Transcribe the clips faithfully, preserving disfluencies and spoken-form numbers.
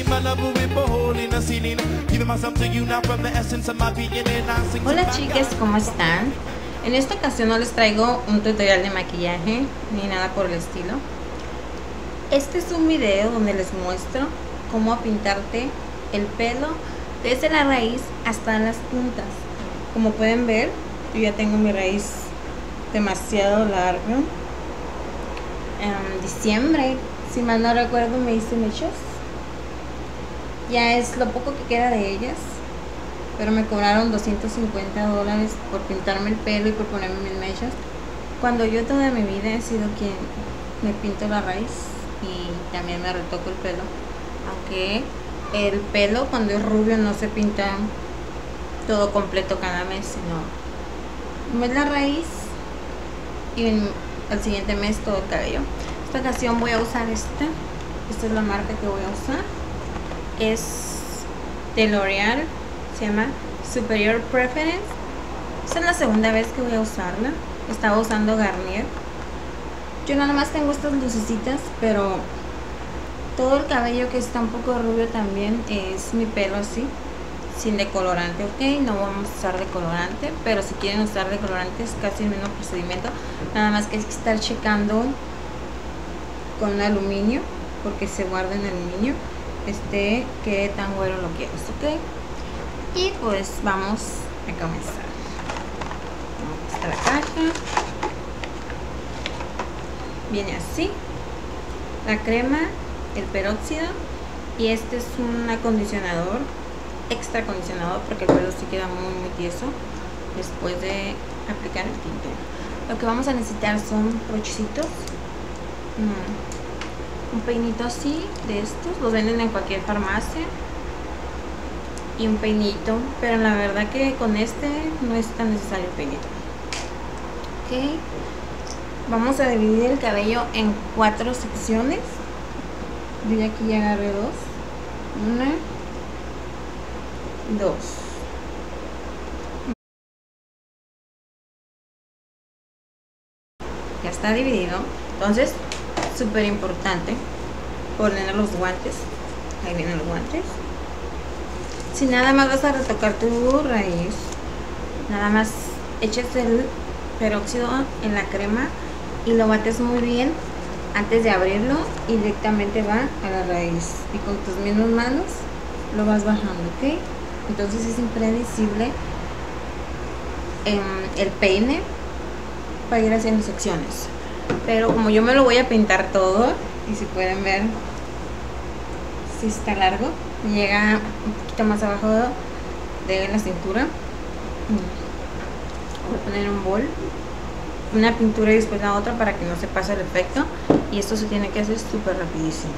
Hola chicas, ¿cómo están? En esta ocasión no les traigo un tutorial de maquillaje ni nada por el estilo. Este es un video donde les muestro cómo pintarte el pelo desde la raíz hasta las puntas. Como pueden ver, yo ya tengo mi raíz demasiado larga. En diciembre, si mal no recuerdo, me hice mechas. Ya es lo poco que queda de ellas, pero me cobraron doscientos cincuenta dólares por pintarme el pelo y por ponerme mis mechas, cuando yo toda mi vida he sido quien me pinto la raíz y también me retoco el pelo, aunque el pelo cuando es rubio no se pinta todo completo cada mes, sino mes la raíz y al siguiente mes todo el cabello. Esta ocasión voy a usar esta esta es la marca que voy a usar, es de L'Oreal, se llama Superior Preference. Esta es la segunda vez que voy a usarla. Estaba usando Garnier. Yo nada más tengo estas lucecitas, pero todo el cabello que está un poco rubio también es mi pelo así, sin decolorante, ok. No vamos a usar decolorante, pero si quieren usar decolorante es casi el mismo procedimiento, nada más que hay que estar checando con aluminio, porque se guarda en aluminio, este, qué tan güero lo quieres, ok. Y pues vamos a comenzar. Esta la caja viene así, la crema, el peróxido, y este es un acondicionador, extra acondicionador, porque el pelo sí queda muy muy tieso después de aplicar el tinte. Lo que vamos a necesitar son brochecitos, mm, un peinito así de estos, los venden en cualquier farmacia, y un peinito, pero la verdad que con este no es tan necesario el peinito. Ok, vamos a dividir el cabello en cuatro secciones. Yo ya aquí ya agarré dos, una, dos. Ya está dividido. Entonces, súper importante poner los guantes. Ahí vienen los guantes. Si nada más vas a retocar tu raíz, nada más echas el peróxido en la crema y lo bates muy bien antes de abrirlo y directamente va a la raíz, y con tus mismas manos lo vas bajando, ok. Entonces es impredecible eh, el peine para ir haciendo secciones, pero como yo me lo voy a pintar todo, y si pueden ver, si está largo, me llega un poquito más abajo de la cintura. Voy a poner un bol, una pintura y después la otra para que no se pase el efecto, y esto se tiene que hacer súper rapidísimo.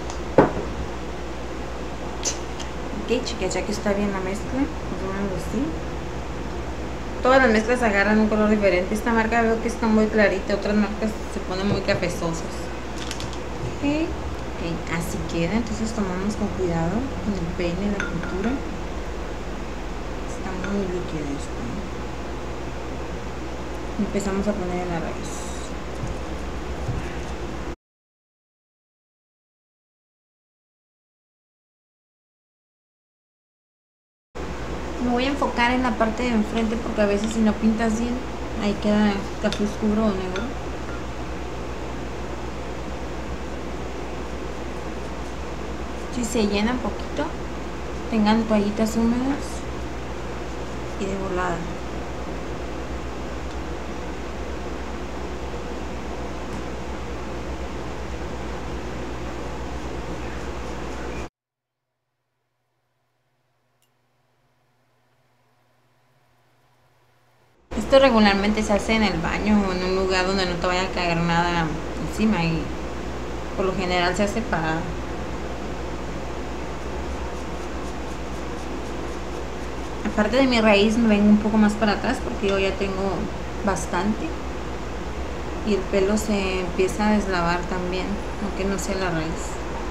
Ok chicas, ya que está bien la mezcla, más o menos así. Todas las mezclas agarran un color diferente. Esta marca veo que está muy clarita, otras marcas se ponen muy cafezosas. Ok, okay, así queda. Entonces tomamos con cuidado con el peine, la pintura. Está muy líquida esto. Empezamos a poner en la raíz. Me voy a enfocar en la parte de enfrente porque a veces si no pintas bien, ahí queda café oscuro o negro. Si se llena un poquito, tengan toallitas húmedas y de volada. Esto regularmente se hace en el baño o en un lugar donde no te vaya a caer nada encima, y por lo general se hace para aparte de mi raíz. Me vengo un poco más para atrás porque yo ya tengo bastante y el pelo se empieza a deslavar también, aunque no sea la raíz.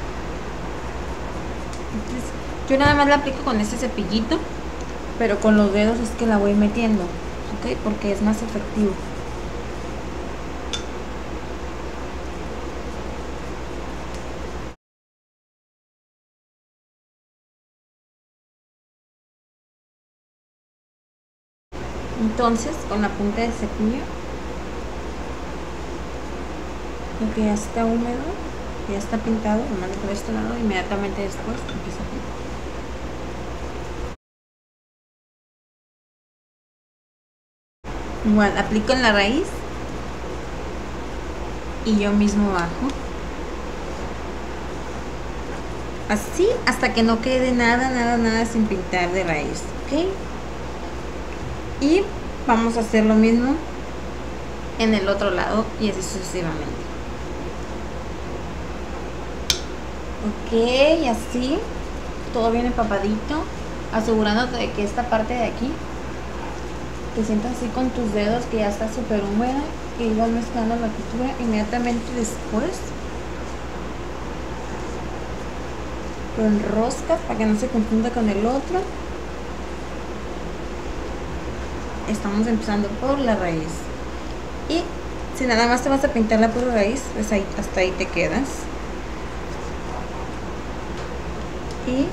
Entonces, yo nada más la aplico con este cepillito, pero con los dedos es que la voy metiendo, ok, porque es más efectivo. Entonces con la punta del cepillo, porque ya está húmedo, ya está pintado, lo mando por este lado, inmediatamente después empiezo a pintar. Igual aplico en la raíz y yo mismo bajo, así hasta que no quede nada, nada, nada sin pintar de raíz, ¿ok? Y vamos a hacer lo mismo en el otro lado y así sucesivamente. Ok, así todo bien empapadito, asegurándote de que esta parte de aquí te sientas así con tus dedos que ya está súper húmeda, y igual mezclando la pintura. Inmediatamente después lo enroscas para que no se confunda con el otro. Estamos empezando por la raíz, y si nada más te vas a pintar la pura raíz, pues ahí, hasta ahí te quedas. Y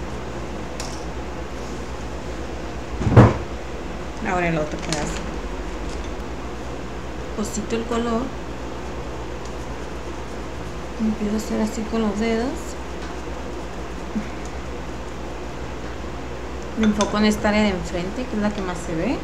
ahora el otro pedazo, posito el color, empiezo a hacer así con los dedos, me enfoco en esta área de enfrente, que es la que más se ve.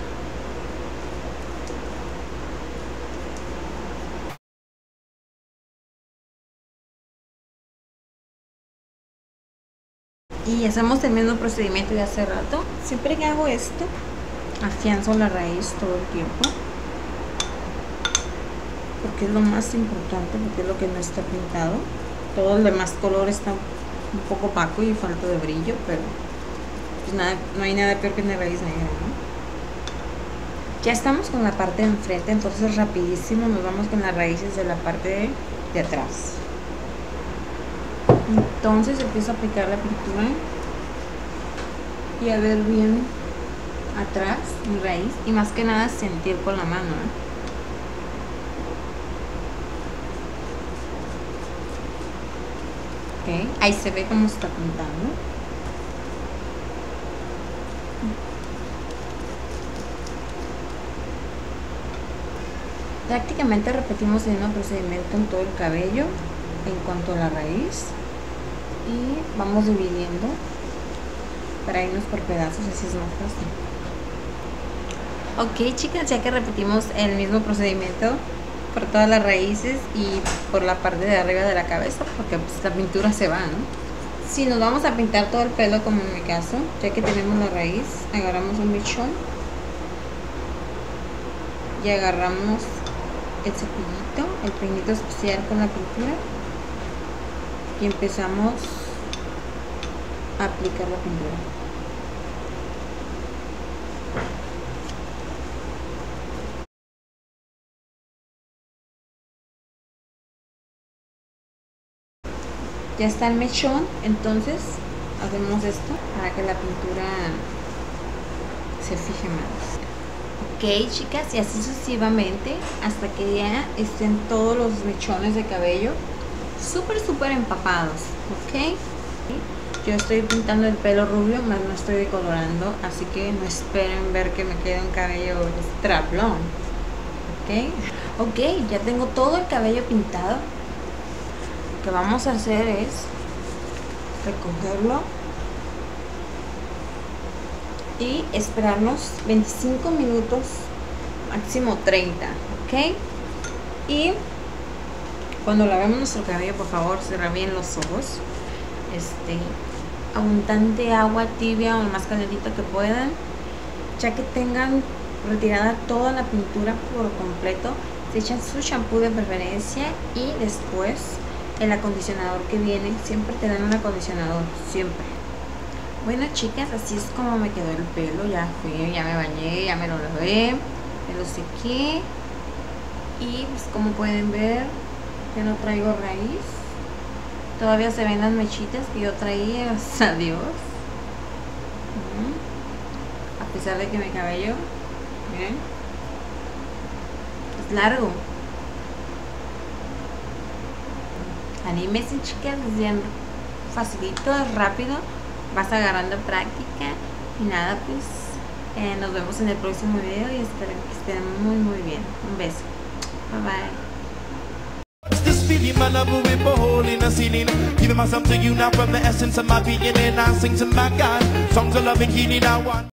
Y hacemos el mismo procedimiento de hace rato. Siempre que hago esto, afianzo la raíz todo el tiempo, porque es lo más importante, porque es lo que no está pintado. Todo el demás color está un poco opaco y falta de brillo, pero pues nada, no hay nada peor que una raíz negra, ¿no? Ya estamos con la parte de enfrente, entonces rapidísimo nos vamos con las raíces de la parte de, de atrás. Entonces empiezo a aplicar la pintura y a ver bien atrás mi raíz, y más que nada sentir con la mano, ¿eh? Ok, ahí se ve cómo está pintando. Prácticamente repetimos el mismo procedimiento en todo el cabello en cuanto a la raíz, y vamos dividiendo para irnos por pedazos, así es más fácil. Ok, chicas, ya que repetimos el mismo procedimiento por todas las raíces y por la parte de arriba de la cabeza, porque pues la pintura se va, ¿no? Si nos vamos a pintar todo el pelo, como en mi caso, ya que tenemos la raíz, agarramos un mechón y agarramos el cepillito, el peinito especial con la pintura, y empezamos a aplicar la pintura. Ya está el mechón, entonces hacemos esto para que la pintura se fije más. Ok, chicas, y así sucesivamente hasta que ya estén todos los mechones de cabello súper súper empapados. Ok, yo estoy pintando el pelo rubio, más no estoy decolorando, así que no esperen ver que me quede un cabello extra blond. Ok, ok, ya tengo todo el cabello pintado. Lo que vamos a hacer es recogerlo y esperarnos veinticinco minutos, máximo treinta, ¿ok? Y cuando lavemos nuestro cabello, por favor, cierra bien los ojos. Este, abundante agua tibia o lo más calentita que puedan, ya que tengan retirada toda la pintura por completo. Se echan su shampoo de preferencia y después el acondicionador que viene. Siempre te dan un acondicionador, siempre. Bueno, chicas, así es como me quedó el pelo. Ya fui, ya me bañé, ya me lo lavé, me lo sequé, y pues como pueden ver, ya no traigo raíz. Todavía se ven las mechitas que yo traía, gracias a Dios. A pesar de que mi cabello, miren, es largo. Anímense, chicas, es bien facilito, es rápido, vas agarrando práctica y nada, pues Eh, nos vemos en el próximo video y espero que estén muy muy bien. Un beso. Bye bye. This feeling, man, I'm moving for hole in the ceiling. Giving myself to you now from the essence of my being, and I sing to my God. Songs of love and healing, I want.